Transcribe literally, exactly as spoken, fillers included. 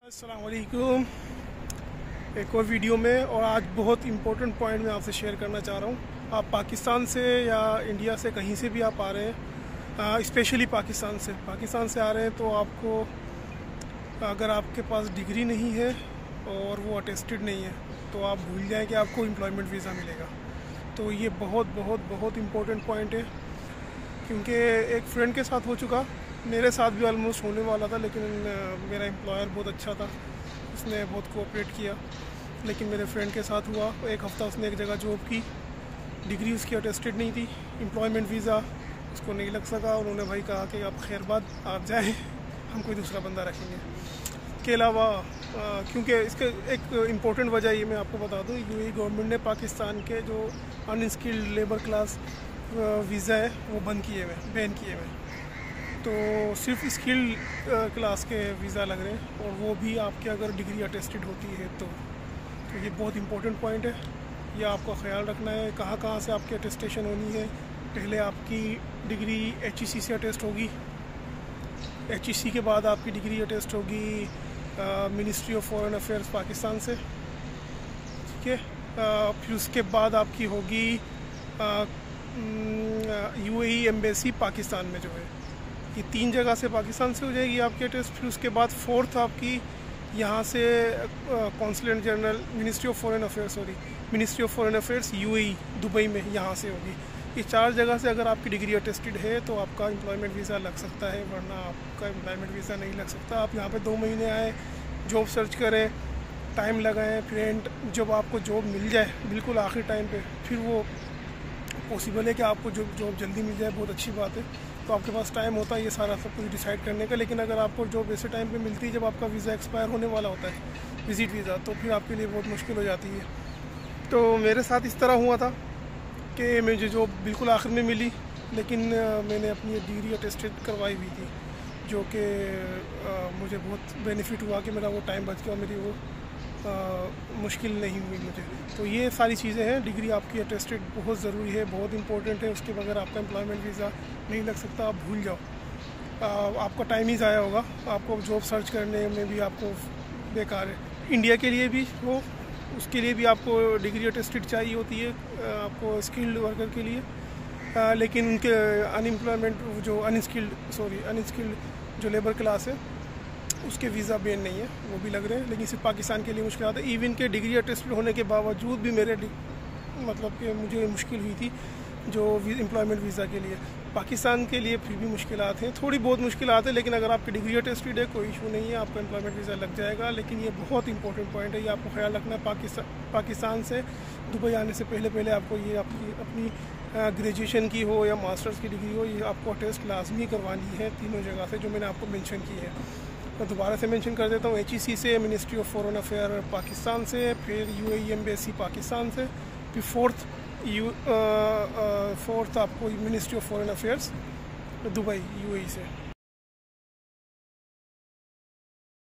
अस्सलाम वालेकुम। एक और वीडियो में, और आज बहुत इम्पोर्टेंट पॉइंट मैं आपसे शेयर करना चाह रहा हूँ। आप पाकिस्तान से या इंडिया से कहीं से भी आप आ रहे हैं, स्पेशली पाकिस्तान से पाकिस्तान से आ रहे हैं, तो आपको अगर आपके पास डिग्री नहीं है और वो अटेस्टेड नहीं है तो आप भूल जाएं कि आपको एम्प्लॉयमेंट वीज़ा मिलेगा। तो ये बहुत बहुत बहुत इम्पोर्टेंट पॉइंट है, क्योंकि एक फ्रेंड के साथ हो चुका, मेरे साथ भी ऑलमोस्ट होने वाला था, लेकिन मेरा एम्प्लॉयर बहुत अच्छा था, उसने बहुत कोऑपरेट किया। लेकिन मेरे फ्रेंड के साथ हुआ, एक हफ़्ता उसने एक जगह जॉब की, डिग्री उसकी अटेस्टेड नहीं थी, एम्प्लॉयमेंट वीज़ा उसको नहीं लग सका। उन्होंने भाई कहा कि आप खैरबाद आप जाएं, हम कोई दूसरा बंदा रखेंगे। के अलावा क्योंकि इसके एक इम्पोर्टेंट वजह ये मैं आपको बता दूँ, यूएई गवर्नमेंट ने पाकिस्तान के जो अनस्किल्ड लेबर क्लास वीज़ा है वो बंद किए हुए, बैन किए हुए, तो सिर्फ स्किल्ड क्लास के वीज़ा लग रहे हैं, और वो भी आपके अगर डिग्री अटेस्टेड होती है तो तो ये बहुत इंपॉर्टेंट पॉइंट है। ये आपको ख्याल रखना है कहाँ कहाँ से आपकी अटेस्टेशन होनी है। पहले आपकी डिग्री एच ई सी से अटेस्ट होगी, एच ई सी के बाद आपकी डिग्री अटेस्ट होगी ministry of foreign affairs Pakistan से, ठीक है। फिर उसके बाद आपकी होगी यूएई एम्बेसी पाकिस्तान में, जो है ये तीन जगह से पाकिस्तान से हो जाएगी आपके टेस्ट। फिर उसके बाद फोर्थ आपकी यहाँ से consulate general ministry of foreign affairs sorry ministry of foreign affairs UAE Dubai में, यहाँ से होगी। ये चार जगह से अगर आपकी डिग्री अटेस्टेड है तो आपका एम्प्लॉयमेंट वीज़ा लग सकता है, वरना आपका एम्प्लॉयमेंट वीज़ा नहीं लग सकता। आप यहाँ पे दो महीने आए, जॉब सर्च करें, टाइम लगाएं, फिर एंड जब आपको जॉब मिल जाए बिल्कुल आखिर टाइम पे, फिर वो पॉसिबल है कि आपको जॉब जॉब जल्दी मिल जाए, बहुत अच्छी बात है। तो आपके पास टाइम होता है ये सारा सब कुछ डिसाइड करने का। लेकिन अगर आपको जॉब ऐसे टाइम पे मिलती है जब आपका वीज़ा एक्सपायर होने वाला होता है, विज़िट वीज़ा, तो फिर आपके लिए बहुत मुश्किल हो जाती है। तो मेरे साथ इस तरह हुआ था कि मुझे जॉब बिल्कुल आखिर में मिली, लेकिन मैंने अपनी डिग्री अटेस्टेड करवाई हुई थी, जो कि मुझे बहुत बेनिफिट हुआ कि मेरा वो टाइम बच गया, मेरी वो आ, मुश्किल नहीं हुई मुझे। तो ये सारी चीज़ें हैं। डिग्री आपकी अटेस्टेड बहुत ज़रूरी है, बहुत इंपॉर्टेंट है, उसके बगैर आपका एम्प्लॉयमेंट वीज़ा नहीं लग सकता। आप भूल जाओ, आ, आपका टाइम ही ज़ाया होगा, आपको जॉब सर्च करने में भी आपको बेकार है। इंडिया के लिए भी हो, उसके लिए भी आपको डिग्री अटेस्टेड चाहिए होती है, आपको स्किल्ड वर्कर के लिए, आ, लेकिन उनके अनएम्प्लॉयमेंट जो अनस्किल्ड सॉरी अनस्किल्ड जो लेबर क्लास है उसके वीज़ा बैन नहीं है, वो भी लग रहे हैं। लेकिन सिर्फ पाकिस्तान के लिए मुश्किल आता है। इवन के डिग्री अटेस्टेड होने के बावजूद भी मेरे मतलब कि मुझे मुश्किल हुई थी जो एम्प्लॉयमेंट वीज़ा के लिए। पाकिस्तान के लिए फिर भी मुश्किलात हैं, थोड़ी बहुत मुश्किलात है, लेकिन अगर आपकी डिग्री अटेस्टेड है कोई इशू नहीं है, आपका एम्प्लॉयमेंट वीज़ा लग जाएगा। लेकिन ये बहुत इंपॉर्टेंट पॉइंट है, ये आपको ख्याल रखना है। पाकिस्तान पाकिस्तान से दुबई आने से पहले पहले आपको ये आपकी अपनी ग्रेजुएशन की हो या मास्टर्स की डिग्री हो, ये आपको अटेस्ट लाजमी करवानी है तीनों जगह से, जो मैंने आपको मेंशन की है। मैं दोबारा से मेंशन कर देता हूँ, एच ई सी से, ministry of foreign affair Pakistan से, फिर यूएई एम्बेसी पाकिस्तान से, फिर फोर्थ यू फोर्थ आपको ministry of foreign affairs Dubai UAE से।